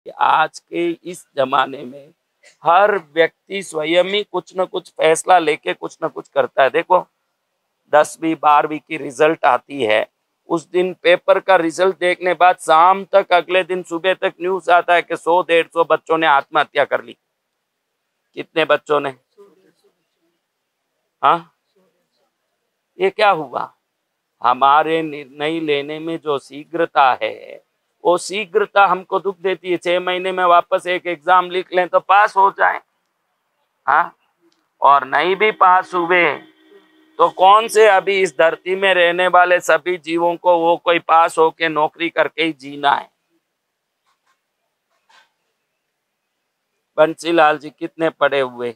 कि आज के इस जमाने में हर व्यक्ति स्वयं ही कुछ न कुछ फैसला लेके कुछ न कुछ करता है। देखो 10वीं 12वीं की रिजल्ट आती है, उस दिन पेपर का रिजल्ट देखने बाद शाम तक, अगले दिन सुबह तक न्यूज आता है कि 100-150 बच्चों ने आत्महत्या कर ली। कितने बच्चों ने? हाँ, ये क्या हुआ? हमारे निर्णय लेने में जो शीघ्रता है, वो शीघ्रता हमको दुख देती है। 6 महीने में वापस एक एग्जाम लिख लें तो पास हो जाए। हाँ, और नहीं भी पास हुए तो कौन से अभी इस धरती में रहने वाले सभी जीवों को वो कोई पास होके नौकरी करके ही जीना है? बंसीलाल जी कितने पढ़े हुए?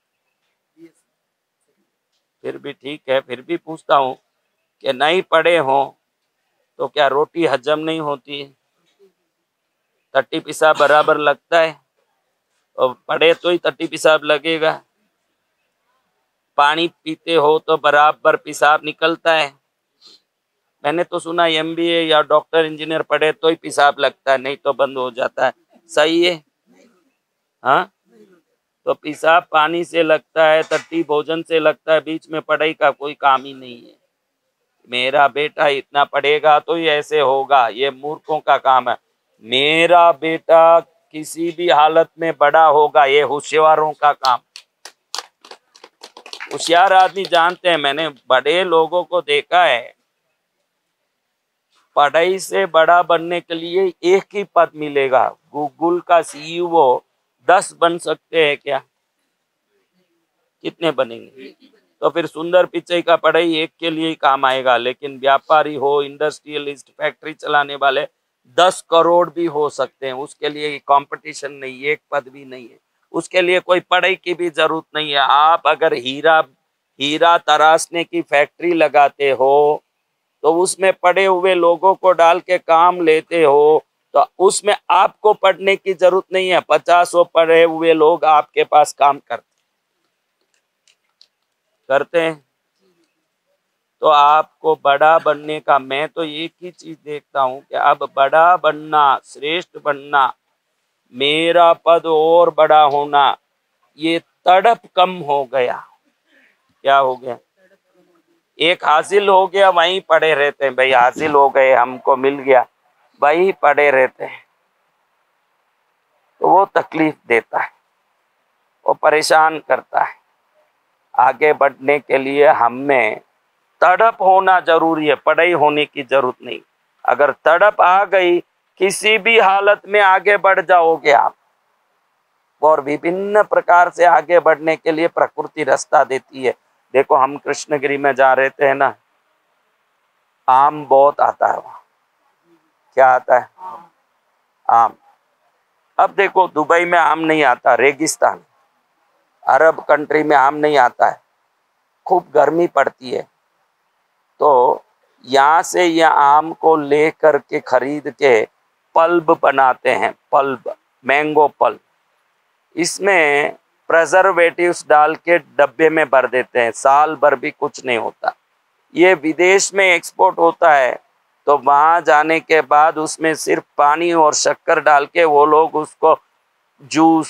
फिर भी ठीक है, फिर भी पूछता हूँ कि नहीं पढ़े हो तो क्या रोटी हजम नहीं होती है? टट्टी पेशाब बराबर लगता है, और पढ़े तो ही टट्टी पेशाब लगेगा। पानी पीते हो तो बराबर पेशाब निकलता है। मैंने तो सुना एमबीए या डॉक्टर इंजीनियर पढ़े तो ही पेशाब लगता है, नहीं तो बंद हो जाता है। सही है? हाँ, तो पेशाब पानी से लगता है, टट्टी भोजन से लगता है, बीच में पढ़ाई का कोई काम ही नहीं है। मेरा बेटा इतना पढ़ेगा तो ही ऐसे होगा, ये मूर्खों का काम है। मेरा बेटा किसी भी हालत में बड़ा होगा, ये होशियारों का काम। होशियार आदमी जानते हैं, मैंने बड़े लोगों को देखा है, पढ़ाई से बड़ा बनने के लिए एक ही पद मिलेगा। गूगल का सीईओ 10 बन सकते हैं क्या? कितने बनेंगे? तो फिर सुंदर पिचई का पढ़ाई एक के लिए ही काम आएगा, लेकिन व्यापारी हो, इंडस्ट्रियलिस्ट, फैक्ट्री चलाने वाले 10 करोड़ भी हो सकते हैं। उसके लिए कंपटीशन नहीं, एक पद भी नहीं है। उसके लिए कोई पढ़ाई की भी जरूरत नहीं है। आप अगर हीरा हीरा तराशने की फैक्ट्री लगाते हो तो उसमें पढ़े हुए लोगों को डाल के काम लेते हो, तो उसमें आपको पढ़ने की जरूरत नहीं है। 50 पढ़े हुए लोग आपके पास काम करते हैं। तो आपको बड़ा बनने का, मैं तो एक ही चीज देखता हूं कि अब बड़ा बनना, श्रेष्ठ बनना, मेरा पद और बड़ा होना, ये तड़प कम हो गया। क्या हो गया? एक हासिल हो गया, वहीं पड़े रहते हैं भाई। हासिल हो गए, हमको मिल गया, वहीं पड़े रहते हैं। तो वो तकलीफ देता है, वो परेशान करता है। आगे बढ़ने के लिए हमें तड़प होना जरूरी है, पढ़ाई होने की जरूरत नहीं। अगर तड़प आ गई, किसी भी हालत में आगे बढ़ जाओगे आप। और विभिन्न प्रकार से आगे बढ़ने के लिए प्रकृति रास्ता देती है। देखो हम कृष्णगिरी में जा रहे थे ना, आम बहुत आता है वहां। क्या आता है? आम। अब देखो दुबई में आम नहीं आता, रेगिस्तान। अरब कंट्री में आम नहीं आता है, खूब गर्मी पड़ती है। तो यहाँ से यह आम को लेकर के खरीद के पल्ब बनाते हैं, पल्ब, मैंगो पल्ब। इसमें प्रेजर्वेटिव्स डाल के डब्बे में भर देते हैं, साल भर भी कुछ नहीं होता। ये विदेश में एक्सपोर्ट होता है, तो वहां जाने के बाद उसमें सिर्फ पानी और शक्कर डाल के वो लोग उसको जूस,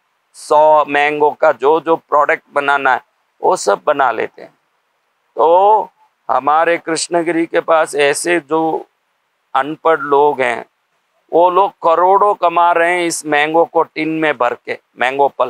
मैंगो का जो जो प्रोडक्ट बनाना है वो सब बना लेते हैं। तो हमारे कृष्णगिरी के पास ऐसे जो अनपढ़ लोग हैं, वो लोग करोड़ों कमा रहे हैं इस मैंगो को टिन में भर के, मैंगो पल्प।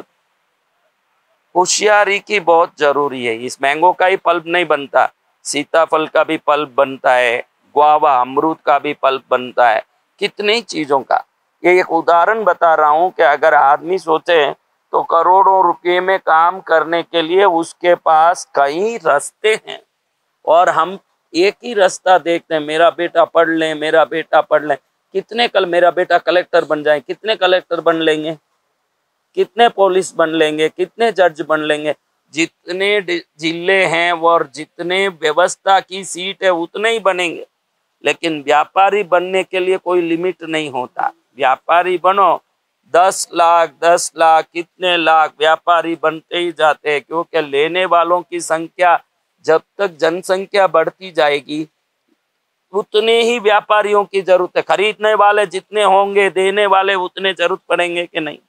होशियारी की बहुत जरूरी है। इस मैंगो का ही पल्प नहीं बनता, सीताफल का भी पल्प बनता है, गुआवा, अमरूद का भी पल्प बनता है, कितनी चीजों का। ये एक उदाहरण बता रहा हूं कि अगर आदमी सोचे तो करोड़ों रुपए में काम करने के लिए उसके पास कई रास्ते हैं, और हम एक ही रास्ता देखते हैं, मेरा बेटा पढ़ ले, मेरा बेटा पढ़ ले। कितने कल मेरा बेटा कलेक्टर बन जाए, कितने कलेक्टर बन लेंगे, कितने पुलिस बन लेंगे, कितने जज बन लेंगे। जितने जिले हैं और जितने व्यवस्था की सीट है उतने ही बनेंगे। लेकिन व्यापारी बनने के लिए कोई लिमिट नहीं होता। व्यापारी बनो, 10 लाख 10 लाख, कितने लाख व्यापारी बनते ही जाते हैं, क्योंकि लेने वालों की संख्या, जब तक जनसंख्या बढ़ती जाएगी, उतने ही व्यापारियों की जरूरत है। खरीदने वाले जितने होंगे, देने वाले उतने जरूरत पड़ेंगे कि नहीं।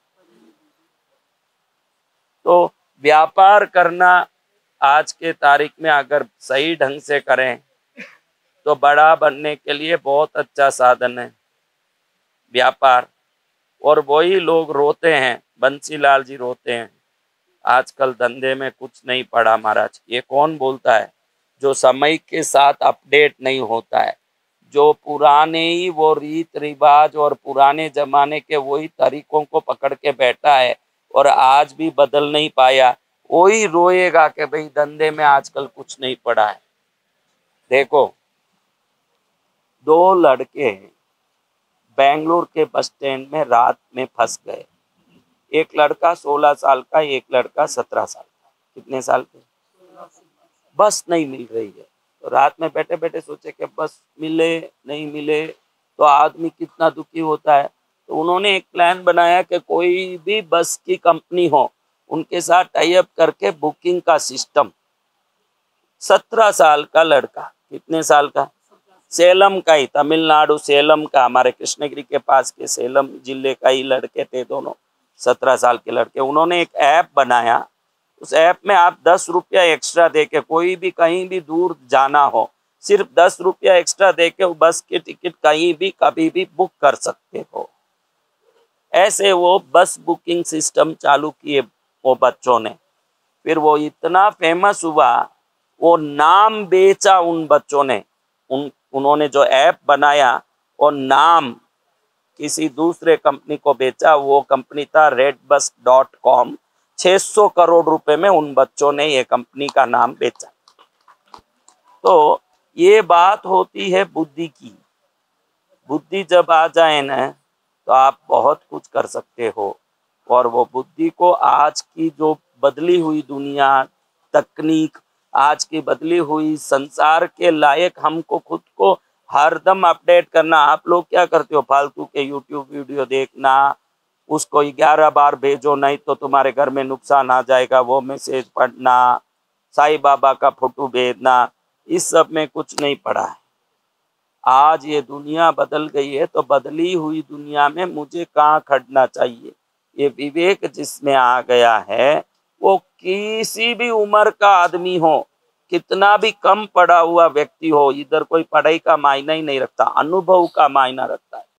तो व्यापार करना आज के तारीख में अगर सही ढंग से करें तो बड़ा बनने के लिए बहुत अच्छा साधन है व्यापार। और वही लोग रोते हैं, बंसीलाल जी रोते हैं, आजकल धंधे में कुछ नहीं पड़ा महाराज। ये कौन बोलता है? जो समय के साथ अपडेट नहीं होता है, जो पुराने ही वो रीत रिवाज और पुराने जमाने के वही तरीकों को पकड़ के बैठा है और आज भी बदल नहीं पाया, वही रोएगा कि भाई धंधे में आजकल कुछ नहीं पड़ा है। देखो, दो लड़के बेंगलोर के बस स्टैंड में रात में फंस गए। एक लड़का 16 साल का, एक लड़का 17 साल का। कितने साल के? बस नहीं मिल रही है। तो रात में बैठे बैठे सोचे कि बस मिले नहीं मिले तो आदमी कितना दुखी होता है। तो उन्होंने एक प्लान बनाया कि कोई भी बस की कंपनी हो, उनके साथ टाई अप करके बुकिंग का सिस्टम। 17 साल का लड़का, कितने साल का? सेलम का ही, तमिलनाडु सेलम का, हमारे कृष्णगिरी के पास के सेलम जिले का ही लड़के थे दोनों, 17 साल के लड़के। उन्होंने एक ऐप बनाया। उस ऐप में आप 10 रुपया एक्स्ट्रा देके कोई भी कहीं भी दूर जाना हो, सिर्फ 10 रुपया एक्स्ट्रा देके बस की टिकट कहीं भी कभी भी बुक कर सकते हो। ऐसे वो बस बुकिंग सिस्टम चालू किए वो बच्चों ने। फिर वो इतना फेमस हुआ, वो नाम बेचा उन बच्चों ने। उन्होंने जो ऐप बनाया और नाम किसी दूसरे कंपनी को बेचा। वो कंपनी था redbus.com। 600 करोड़ रुपए में उन बच्चों ने ये कंपनी का नाम बेचा। तो ये बात होती है बुद्धि की। बुद्धि जब आ जाए ना तो आप बहुत कुछ कर सकते हो। और वो बुद्धि को आज की जो बदली हुई दुनिया, तकनीक, आज की बदली हुई संसार के लायक हमको खुद को हरदम अपडेट करना। आप लोग क्या करते हो? फालतू के यूट्यूब वीडियो देखना, उसको 11 बार भेजो नहीं तो तुम्हारे घर में नुकसान आ जाएगा, वो मैसेज पढ़ना, साईं बाबा का फोटो भेजना, इस सब में कुछ नहीं पड़ा है। आज ये दुनिया बदल गई है तो बदली हुई दुनिया में मुझे कहाँ खड़ना चाहिए, ये विवेक जिसमें आ गया है, वो किसी भी उम्र का आदमी हो, कितना भी कम पढ़ा हुआ व्यक्ति हो, इधर कोई पढ़ाई का मायना ही नहीं रखता, अनुभव का मायना रखता है।